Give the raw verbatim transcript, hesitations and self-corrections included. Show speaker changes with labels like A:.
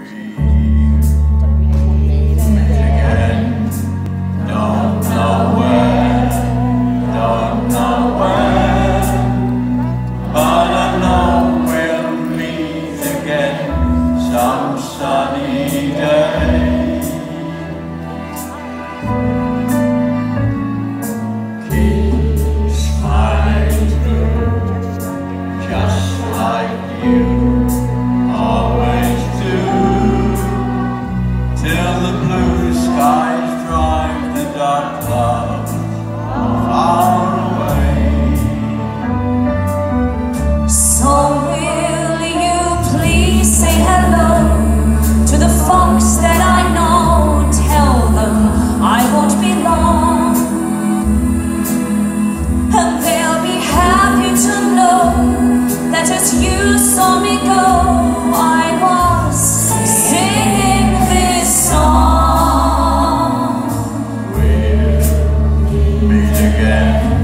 A: Some sunny day. Keep smiling through, just like you always do, till the blue skies drive the dark clouds far away.
B: So will you please say hello to the folks that I know? Tell them I won't be long, and they'll be happy to know that as you saw me go, I was singing this song.
A: We'll meet again.